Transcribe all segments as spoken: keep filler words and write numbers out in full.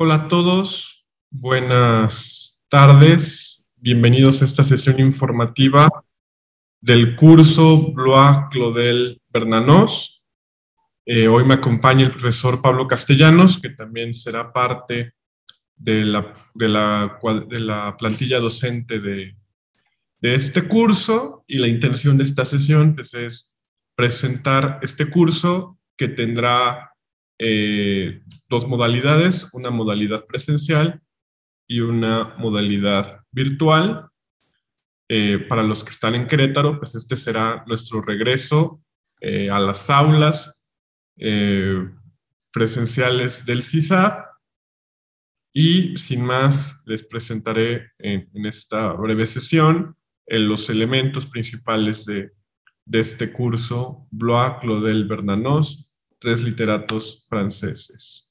Hola a todos, buenas tardes, bienvenidos a esta sesión informativa del curso Blois Claudel Bernanos. Eh, hoy me acompaña el profesor Pablo Castellanos, que también será parte de la, de la, de la plantilla docente de, de este curso, y la intención de esta sesión pues, es presentar este curso que tendrá eh, dos modalidades, una modalidad presencial y una modalidad virtual. Eh, para los que están en Querétaro, pues este será nuestro regreso eh, a las aulas eh, presenciales del CISAP. Y sin más, les presentaré en, en esta breve sesión eh, los elementos principales de, de este curso, Blois Claudel Bernanos, tres literatos franceses.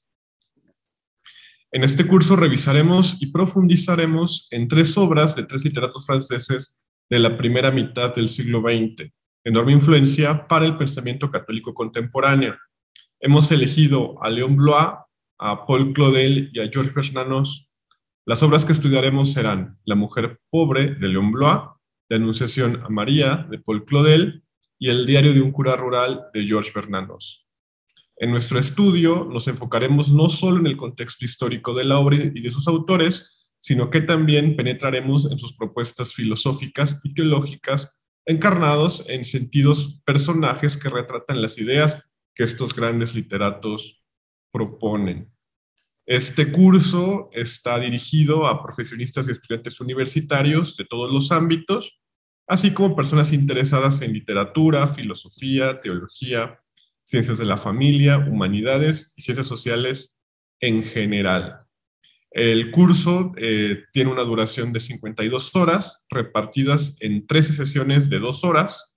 En este curso revisaremos y profundizaremos en tres obras de tres literatos franceses de la primera mitad del siglo veinte, enorme influencia para el pensamiento católico contemporáneo. Hemos elegido a Léon Blois, a Paul Claudel y a Georges Bernanos. Las obras que estudiaremos serán La mujer pobre de Léon Blois, La Anunciación a María de Paul Claudel y El diario de un cura rural de Georges Bernanos. En nuestro estudio nos enfocaremos no solo en el contexto histórico de la obra y de sus autores, sino que también penetraremos en sus propuestas filosóficas y teológicas, encarnados en sentidos personajes que retratan las ideas que estos grandes literatos proponen. Este curso está dirigido a profesionistas y estudiantes universitarios de todos los ámbitos, así como personas interesadas en literatura, filosofía, teología, ciencias de la familia, humanidades y ciencias sociales en general. El curso eh, tiene una duración de cincuenta y dos horas, repartidas en trece sesiones de dos horas.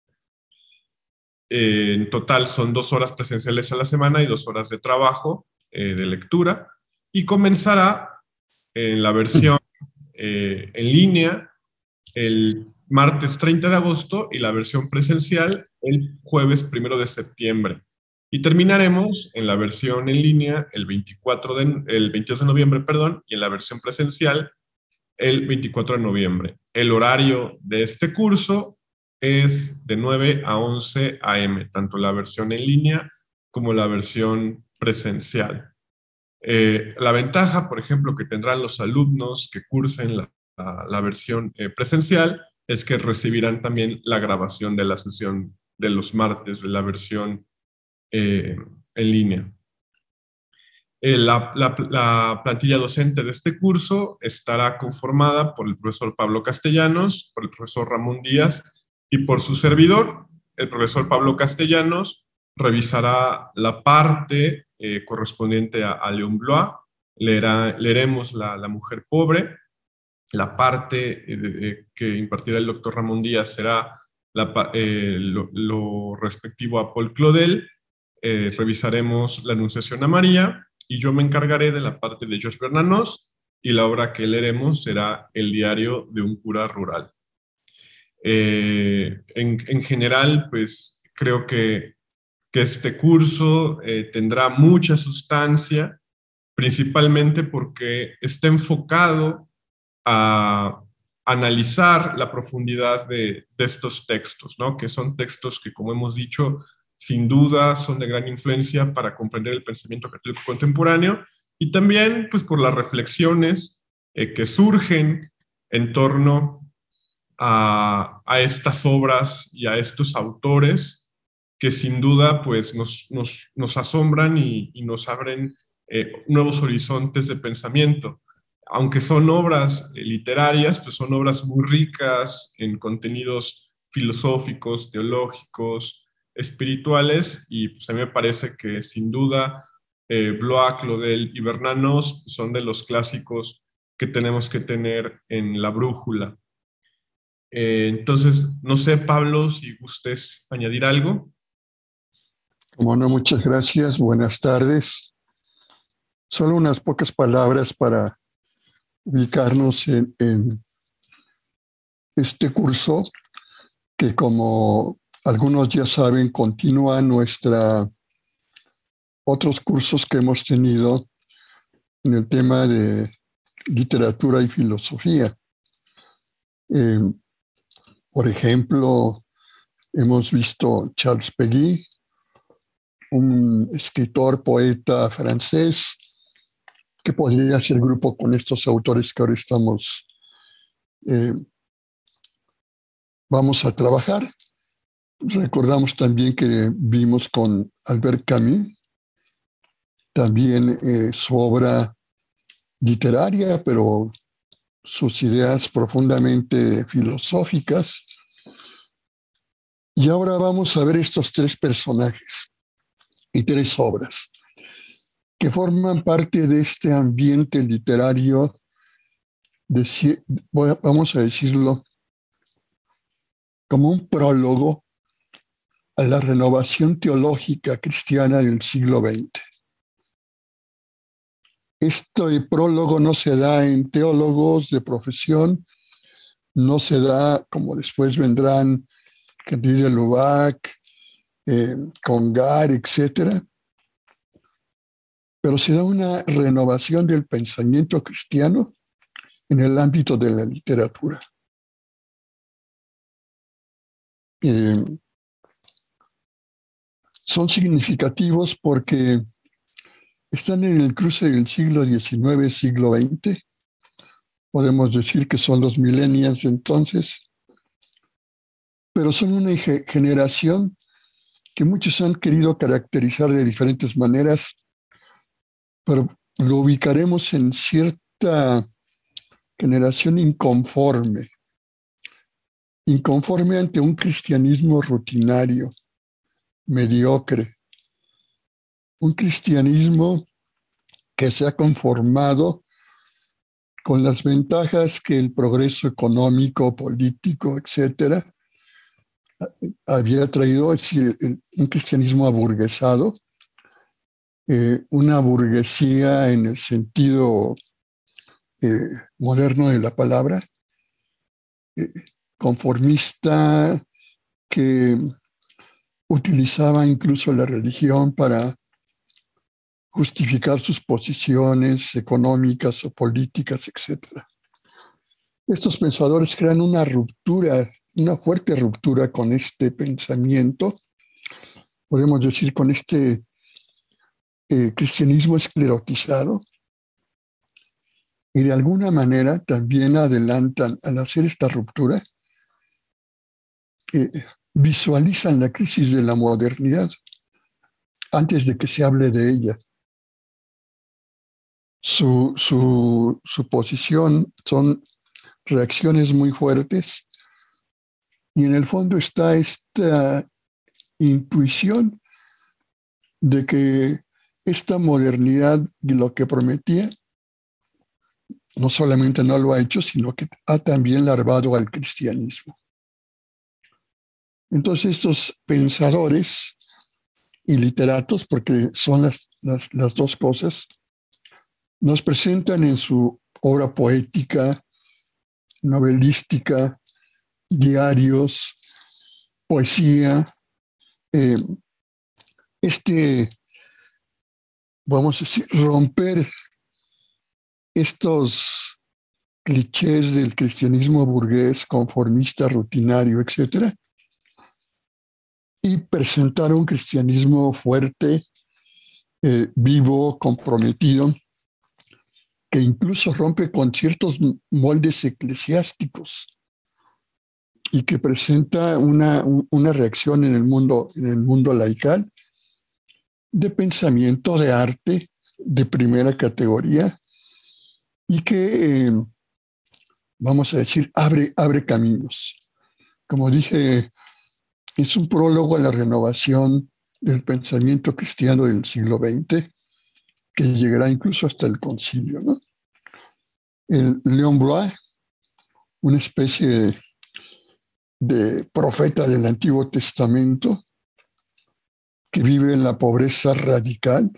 Eh, en total son dos horas presenciales a la semana y dos horas de trabajo, eh, de lectura, y comenzará en la versión eh, en línea el martes treinta de agosto y la versión presencial el jueves primero de septiembre. Y terminaremos en la versión en línea el, veinticuatro de, el veintidós de noviembre, perdón, y en la versión presencial el veinticuatro de noviembre. El horario de este curso es de nueve a once a eme, tanto la versión en línea como la versión presencial. Eh, la ventaja, por ejemplo, que tendrán los alumnos que cursen la, la, la versión eh, presencial es que recibirán también la grabación de la sesión de los martes de la versión eh, en línea. Eh, la, la, la plantilla docente de este curso estará conformada por el profesor Pablo Castellanos, por el profesor Ramón Díaz y por su servidor. El profesor Pablo Castellanos revisará la parte eh, correspondiente a, a Léon Blois, leerá, leeremos la, la mujer pobre. La parte eh, que impartirá el doctor Ramón Díaz será la, eh, lo, lo respectivo a Paul Claudel. Eh, revisaremos la Anunciación a María y yo me encargaré de la parte de Georges Bernanos, y la obra que leeremos será El diario de un cura rural. Eh, en, en general, pues creo que, que este curso eh, tendrá mucha sustancia, principalmente porque está enfocado a analizar la profundidad de, de estos textos, ¿no? Que son textos que, como hemos dicho, sin duda son de gran influencia para comprender el pensamiento católico contemporáneo, y también pues, por las reflexiones eh, que surgen en torno a, a, estas obras y a estos autores que sin duda pues, nos, nos, nos asombran y, y nos abren eh, nuevos horizontes de pensamiento. Aunque son obras eh, literarias, pues son obras muy ricas en contenidos filosóficos, teológicos, espirituales, y pues a mí me parece que sin duda eh, Blois, Claudel y Bernanos son de los clásicos que tenemos que tener en la brújula. Eh, entonces, no sé, Pablo, si gustes añadir algo. Como no, muchas gracias. Buenas tardes. Solo unas pocas palabras para ubicarnos en, en este curso que, como algunos ya saben, continúa nuestra otros cursos que hemos tenido en el tema de literatura y filosofía. Eh, por ejemplo, hemos visto Charles Péguy, un escritor, poeta francés, que podría hacer grupo con estos autores que ahora estamos, eh, vamos a trabajar. Recordamos también que vimos con Albert Camus, también eh, su obra literaria, pero sus ideas profundamente filosóficas. Y ahora vamos a ver estos tres personajes y tres obras que forman parte de este ambiente literario, de, vamos a decirlo, como un prólogo a la renovación teológica cristiana del siglo veinte. Este prólogo no se da en teólogos de profesión, no se da como después vendrán Henri de Lubac, eh, Congar, etcétera, pero se da una renovación del pensamiento cristiano en el ámbito de la literatura. Eh, son significativos porque están en el cruce del siglo diecinueve, siglo veinte. Podemos decir que son los millennials entonces, pero son una generación que muchos han querido caracterizar de diferentes maneras, pero lo ubicaremos en cierta generación inconforme, inconforme ante un cristianismo rutinario, mediocre, un cristianismo que se ha conformado con las ventajas que el progreso económico, político, etcétera, había traído, es decir, un cristianismo aburguesado, eh, una burguesía en el sentido eh, moderno de la palabra, eh, conformista, que utilizaba incluso la religión para justificar sus posiciones económicas o políticas, etcétera. Estos pensadores crean una ruptura, una fuerte ruptura con este pensamiento, podemos decir con este eh, cristianismo esclerotizado, y de alguna manera también adelantan, al hacer esta ruptura, eh, visualizan la crisis de la modernidad antes de que se hable de ella. Su, su, su posición son reacciones muy fuertes y en el fondo está esta intuición de que esta modernidad de lo que prometía no solamente no lo ha hecho, sino que ha también larvado al cristianismo. Entonces estos pensadores y literatos, porque son las, las, las dos cosas, nos presentan en su obra poética, novelística, diarios, poesía, eh, este, vamos a decir, romper estos clichés del cristianismo burgués, conformista, rutinario, etcétera, y presentar un cristianismo fuerte, eh, vivo, comprometido, que incluso rompe con ciertos moldes eclesiásticos y que presenta una, una reacción en el mundo, en el mundo laical de pensamiento, de arte de primera categoría y que, eh, vamos a decir, abre, abre caminos. Como dije, es un prólogo a la renovación del pensamiento cristiano del siglo veinte, que llegará incluso hasta el concilio, ¿no? El Léon Bloy, una especie de, de profeta del Antiguo Testamento, que vive en la pobreza radical,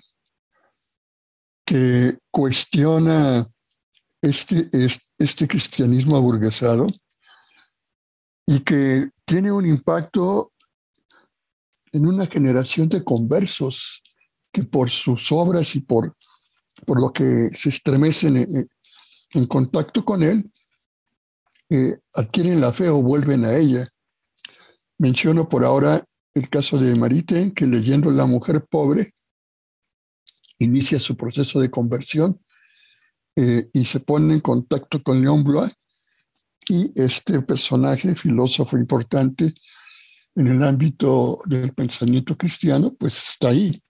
que cuestiona este, este, este cristianismo aburguesado y que tiene un impacto en una generación de conversos que por sus obras y por por lo que se estremecen en, en contacto con él, eh, adquieren la fe o vuelven a ella. Menciono por ahora el caso de Maritain, que leyendo La mujer pobre, inicia su proceso de conversión eh, y se pone en contacto con Léon Bloy, y este personaje, filósofo importante en el ámbito del pensamiento cristiano, pues está ahí.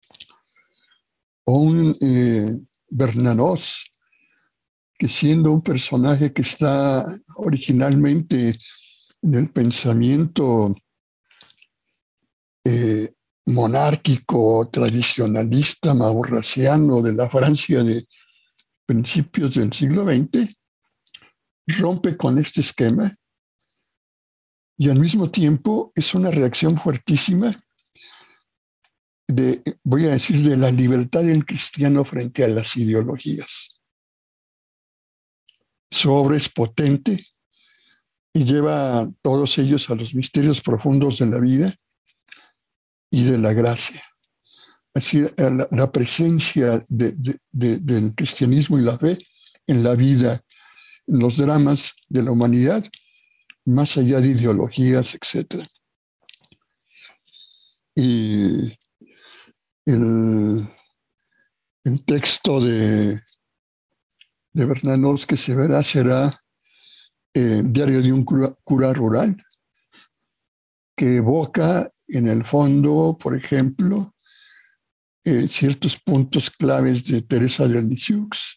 O un eh, Bernanos, que siendo un personaje que está originalmente en el pensamiento eh, monárquico, tradicionalista, maurrassiano de la Francia de principios del siglo veinte, rompe con este esquema y al mismo tiempo es una reacción fuertísima de, voy a decir, de la libertad del cristiano frente a las ideologías. Su obra es potente y lleva a todos ellos a los misterios profundos de la vida y de la gracia. Así, la, la presencia de, de, de, del cristianismo y la fe en la vida, en los dramas de la humanidad, más allá de ideologías, etcétera. Y el, el texto de, de Bernanos que se verá será eh, Diario de un cura, cura rural, que evoca en el fondo, por ejemplo, eh, ciertos puntos claves de Teresa de Lisieux,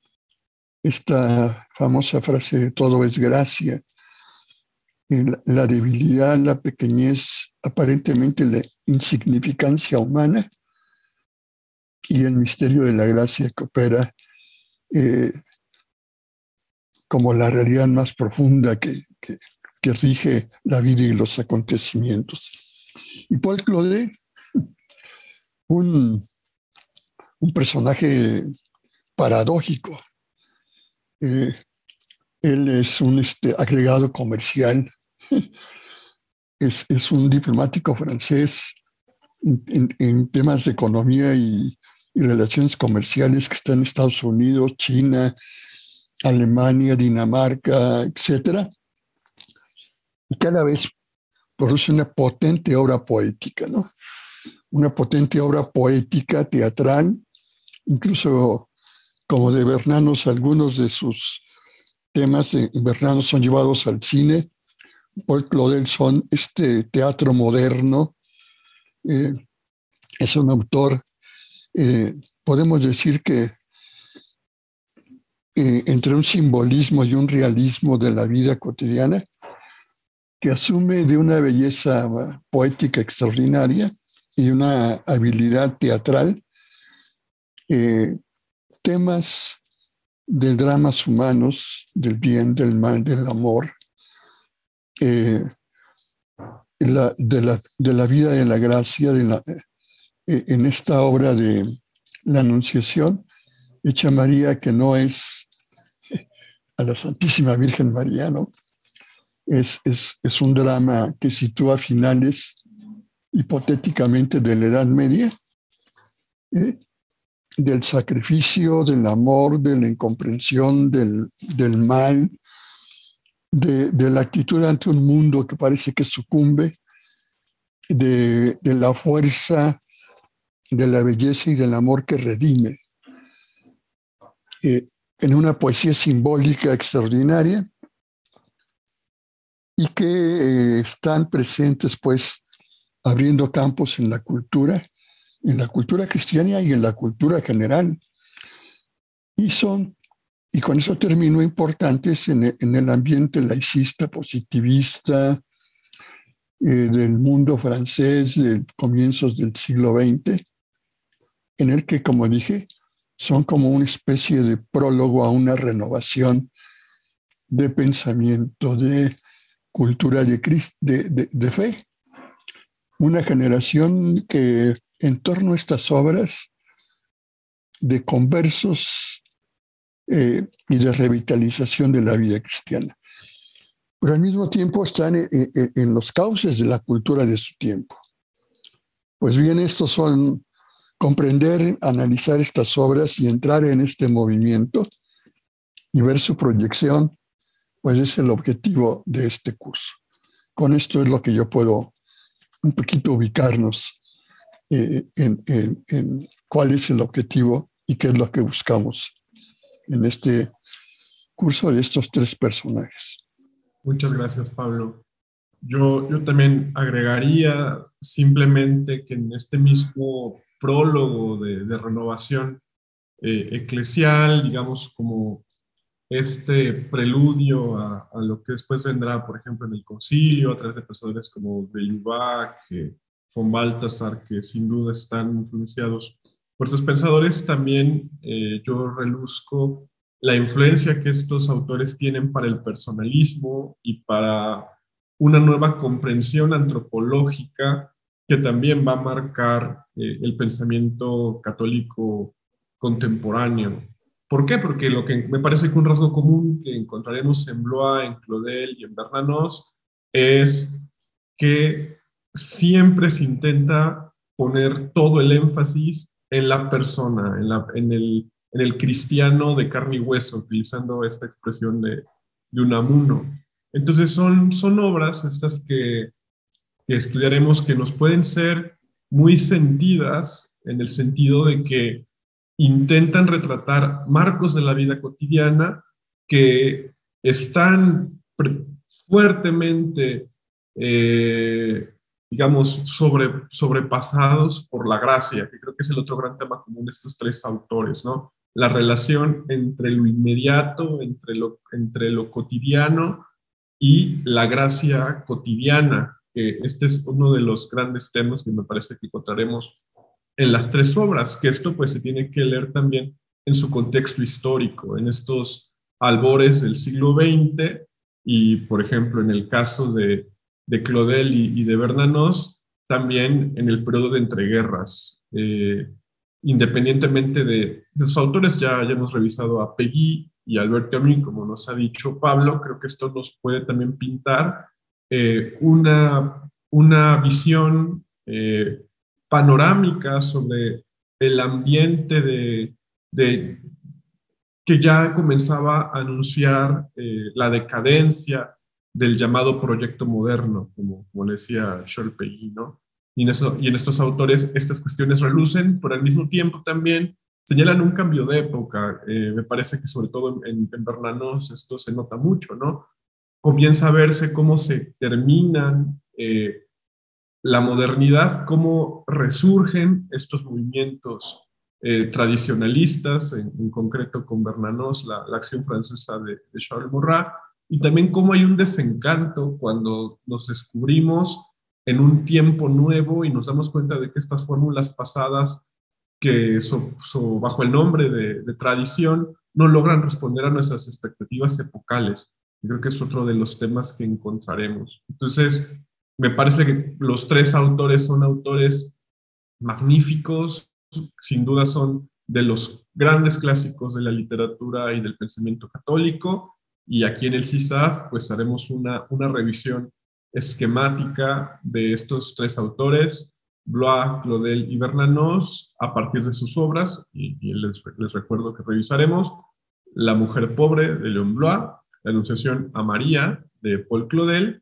esta famosa frase de todo es gracia, la, la debilidad, la pequeñez, aparentemente la insignificancia humana y el misterio de la gracia que opera eh, como la realidad más profunda que, que, que rige la vida y los acontecimientos. Y Paul Claudel, un, un personaje paradójico. Eh, él es un este, agregado comercial, es, es un diplomático francés en, en, en temas de economía y, y relaciones comerciales que está en Estados Unidos, China, Alemania, Dinamarca, etcétera. Y cada vez produce una potente obra poética, ¿no? Una potente obra poética, teatral, incluso como de Bernanos, algunos de sus temas de Bernanos son llevados al cine. Paul Claudel son este teatro moderno. Eh, es un autor, eh, podemos decir que eh, entre un simbolismo y un realismo de la vida cotidiana, que asume de una belleza poética extraordinaria y una habilidad teatral eh, temas de dramas humanos, del bien, del mal, del amor, eh, la, de, la, de la vida de la gracia, de la, eh, en esta obra de la Anunciación, hecha María, que no es a la Santísima Virgen María, ¿no? Es, es, es un drama que sitúa finales hipotéticamente de la Edad Media, ¿eh? Del sacrificio, del amor, de la incomprensión, del, del mal, de, de la actitud ante un mundo que parece que sucumbe, de, de la fuerza, de la belleza y del amor que redime. Eh, en una poesía simbólica extraordinaria y que eh, están presentes, pues, abriendo campos en la cultura, en la cultura cristiana y en la cultura general. Y son, y con eso termino, importantes en el, en el ambiente laicista, positivista, eh, del mundo francés de comienzos del siglo veinte, en el que, como dije, son como una especie de prólogo a una renovación de pensamiento, de cultura de, de, de, de fe. Una generación que en torno a estas obras de conversos eh, y de revitalización de la vida cristiana. Pero al mismo tiempo están en, en, en los cauces de la cultura de su tiempo. Pues bien, estos son comprender, analizar estas obras y entrar en este movimiento y ver su proyección, pues es el objetivo de este curso. Con esto es lo que yo puedo un poquito ubicarnos eh, en, en, en cuál es el objetivo y qué es lo que buscamos en este curso de estos tres personajes. Muchas gracias, Pablo. Yo, yo también agregaría simplemente que en este mismo prólogo de, de renovación eh, eclesial, digamos, como este preludio a, a lo que después vendrá, por ejemplo, en el concilio, a través de pensadores como de Lubac, eh, von Balthasar, que sin duda están influenciados por estos pensadores, también eh, yo reluzco la influencia que estos autores tienen para el personalismo y para una nueva comprensión antropológica que también va a marcar eh, el pensamiento católico contemporáneo. ¿Por qué? Porque lo que me parece que un rasgo común que encontraremos en Blois, en Claudel y en Bernanos es que siempre se intenta poner todo el énfasis en la persona, en, la, en, el, en el cristiano de carne y hueso, utilizando esta expresión de, de Unamuno. Entonces son, son obras estas que, que estudiaremos que nos pueden ser muy sentidas en el sentido de que intentan retratar marcos de la vida cotidiana que están fuertemente, eh, digamos, sobre, sobrepasados por la gracia, que creo que es el otro gran tema común de estos tres autores, ¿no? La relación entre lo inmediato, entre lo, entre lo cotidiano y la gracia cotidiana, que este es uno de los grandes temas que me parece que encontraremos en las tres obras, que esto pues se tiene que leer también en su contexto histórico, en estos albores del siglo veinte y, por ejemplo, en el caso de, de Claudel y, y de Bernanos, también en el periodo de entreguerras. Eh, independientemente de, de sus autores, ya, ya hemos revisado a Péguy y Albert Camus, como nos ha dicho Pablo, creo que esto nos puede también pintar eh, una, una visión eh, panorámica sobre el ambiente de, de que ya comenzaba a anunciar eh, la decadencia del llamado proyecto moderno, como, como le decía Charles Péguy, ¿no? Y en, eso, y en estos autores estas cuestiones relucen, pero al mismo tiempo también señalan un cambio de época. Eh, me parece que sobre todo en, en Bernanos esto se nota mucho, ¿no? Comienza a verse cómo se terminan eh, la modernidad, cómo resurgen estos movimientos eh, tradicionalistas, en, en, concreto con Bernanos, la, la acción francesa de, de Charles Maurras, y también cómo hay un desencanto cuando nos descubrimos en un tiempo nuevo y nos damos cuenta de que estas fórmulas pasadas, que so, so, bajo el nombre de, de tradición, no logran responder a nuestras expectativas epocales. Yo creo que es otro de los temas que encontraremos. Entonces, me parece que los tres autores son autores magníficos, sin duda son de los grandes clásicos de la literatura y del pensamiento católico, y aquí en el C I S A F pues haremos una, una revisión esquemática de estos tres autores, Blois, Claudel y Bernanos, a partir de sus obras, y, y les, les recuerdo que revisaremos La mujer pobre de León Blois, La Anunciación a María de Paul Claudel,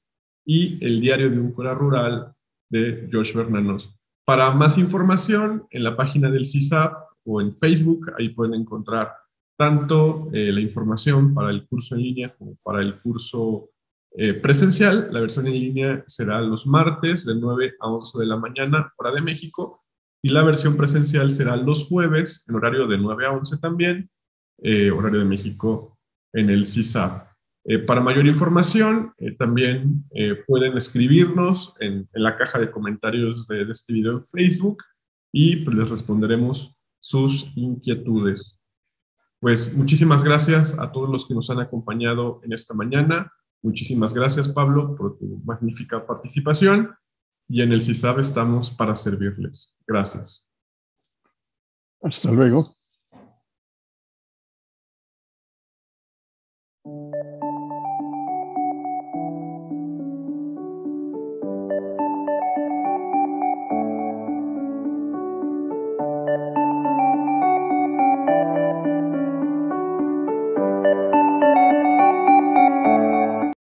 y El diario de un cura rural de Georges Bernanos. Para más información, en la página del C I S A P o en Facebook, ahí pueden encontrar tanto eh, la información para el curso en línea como para el curso eh, presencial. La versión en línea será los martes de nueve a once de la mañana, hora de México, y la versión presencial será los jueves, en horario de nueve a once también, eh, horario de México, en el C I S A P. Eh, para mayor información, eh, también eh, pueden escribirnos en, en la caja de comentarios de, de este video en Facebook y pues, les responderemos sus inquietudes. Pues muchísimas gracias a todos los que nos han acompañado en esta mañana. Muchísimas gracias, Pablo, por tu magnífica participación. Y en el C I S A B estamos para servirles. Gracias. Hasta luego.